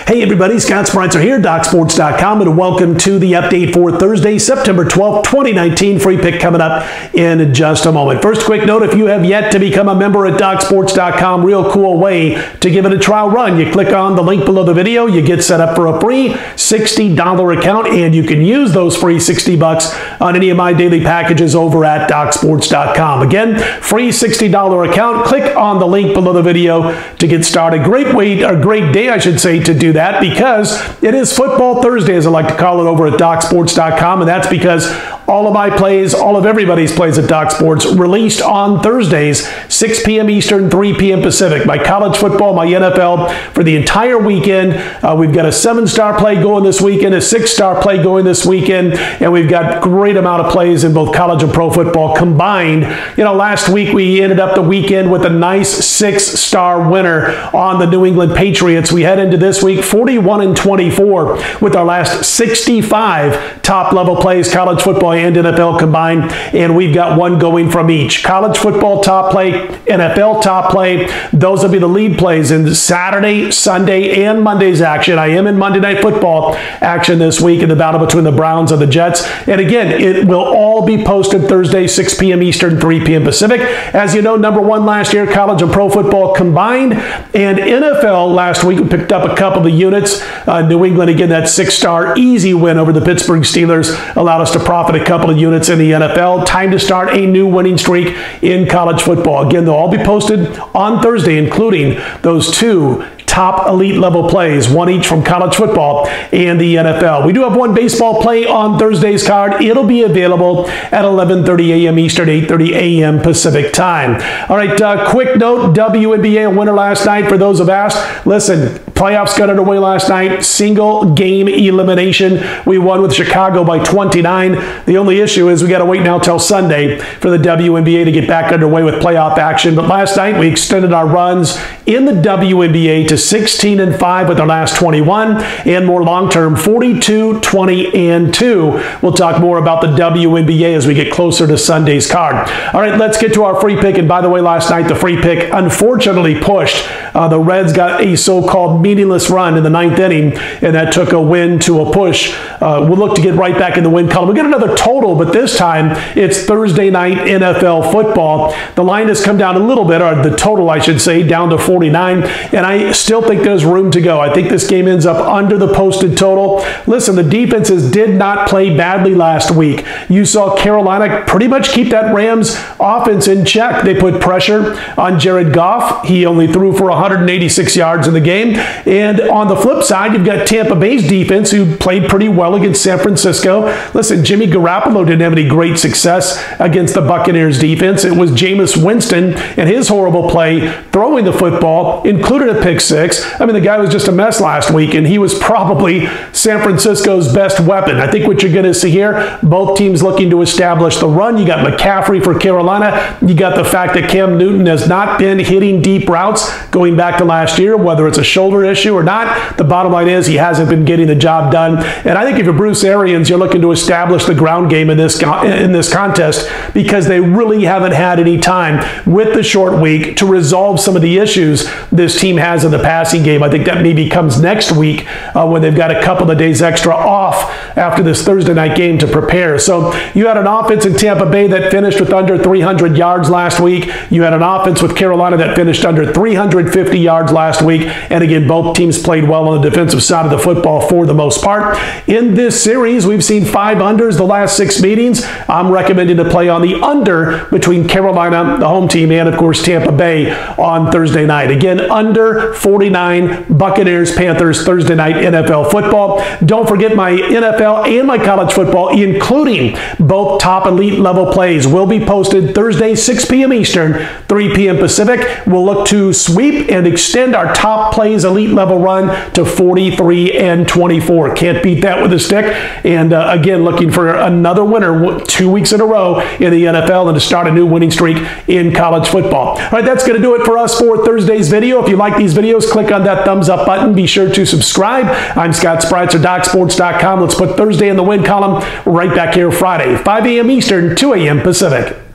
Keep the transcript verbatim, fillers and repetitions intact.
Hey everybody, Scott Spreitzer here, Doc Sports dot com, and welcome to the update for Thursday, September twelfth, twenty nineteen. Free pick coming up in just a moment. First, quick note, if you have yet to become a member at Doc Sports dot com, real cool way to give it a trial run. You click on the link below the video, you get set up for a free sixty dollar account, and you can use those free sixty bucks on any of my daily packages over at Doc Sports dot com. Again, free sixty dollar account. Click on the link below the video to get started. Great way, or great day, I should say, to do that, because it is Football Thursday, as I like to call it, over at Doc Sports dot com, and that's because all of my plays, all of everybody's plays at Doc Sports, released on Thursdays, six p m Eastern, three p m Pacific. My college football, my N F L for the entire weekend. Uh, we've got a seven-star play going this weekend, a six-star play going this weekend, and we've got great amount of plays in both college and pro football combined. You know, last week we ended up the weekend with a nice six-star winner on the New England Patriots. We head into this week forty-one and twenty-four with our last sixty-five top-level plays, college football and N F L combined, and we've got one going from each. College football top play, N F L top play, those will be the lead plays in Saturday, Sunday, and Monday's action. I am in Monday Night Football action this week in the battle between the Browns and the Jets, and again, it will all be posted Thursday, six p m Eastern, three p m Pacific. As you know, number one last year, college and pro football combined, and N F L last week, we picked up a couple of units. Uh, New England, again, that six-star easy win over the Pittsburgh Steelers allowed us to profit a couple of units in the N F L. Time to start a new winning streak in college football. Again, they'll all be posted on Thursday, including those two top elite level plays, one each from college football and the N F L. We do have one baseball play on Thursday's card. It'll be available at eleven thirty a m Eastern, eight thirty a m Pacific time. All right, uh, quick note, W N B A winner last night for those who've asked. Listen, playoffs got underway last night. Single game elimination. We won with Chicago by twenty-nine. The only issue is we got to wait now till Sunday for the W N B A to get back underway with playoff action. But last night we extended our runs in the W N B A to sixteen and five with our last twenty-one, and more long-term forty-two, twenty, and two. We'll talk more about the W N B A as we get closer to Sunday's card. All right, let's get to our free pick. And by the way, last night the free pick unfortunately pushed. Uh, the Reds got a so-called meaningless run in the ninth inning, and that took a win to a push. Uh, we'll look to get right back in the win column. We'll get another total, but this time it's Thursday night N F L football. The line has come down a little bit, or the total, I should say, down to forty-nine, and I still think there's room to go. I think this game ends up under the posted total. Listen, the defenses did not play badly last week. You saw Carolina pretty much keep that Rams offense in check. They put pressure on Jared Goff. He only threw for one hundred eighty-six yards in the game. And on the flip side, you've got Tampa Bay's defense, who played pretty well against San Francisco. Listen, Jimmy Garoppolo didn't have any great success against the Buccaneers defense. It was Jameis Winston and his horrible play throwing the football, included a pick six. I mean, the guy was just a mess last week, and he was probably San Francisco's best weapon. I think what you're going to see here, both teams looking to establish the run. You got McCaffrey for Carolina. You got the fact that Cam Newton has not been hitting deep routes going back to last year, whether it's a shoulder issue or not. The bottom line is he hasn't been getting the job done. And I think if you're Bruce Arians, you're looking to establish the ground game in this, in this contest, because they really haven't had any time with the short week to resolve some of the issues this team has in the passing game. I think that maybe comes next week uh, when they've got a couple of days extra off after this Thursday night game to prepare. So you had an offense in Tampa Bay that finished with under three hundred yards last week. You had an offense with Carolina that finished under three hundred fifty yards last week. And again, both teams played well on the defensive side of the football for the most part. In this series, we've seen five unders the last six meetings. I'm recommending to play on the under between Carolina, the home team, and of course Tampa Bay on Thursday night. Again, under forty-nine, Buccaneers, Panthers, Thursday night N F L football. Don't forget my N F L and my college football, including both top elite level plays, will be posted Thursday, six p m Eastern, three p m Pacific. We'll look to sweep and extend our top plays elite level run to forty-three and twenty-four. Can't beat that with a stick. And uh, again, looking for another winner two weeks in a row in the N F L and to start a new winning streak in college football. All right, that's going to do it for us for Thursday's video. If you like these videos, click on that thumbs up button. Be sure to subscribe. I'm Scott Spreitzer, Doc Sports dot com. Let's put Thursday in the win column right back here Friday, five a m Eastern, two a m Pacific.